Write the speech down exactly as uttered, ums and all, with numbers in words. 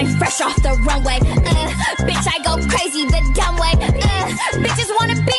I'm fresh off the runway. Uh, bitch, I go crazy the dumb way. Uh, bitches wanna be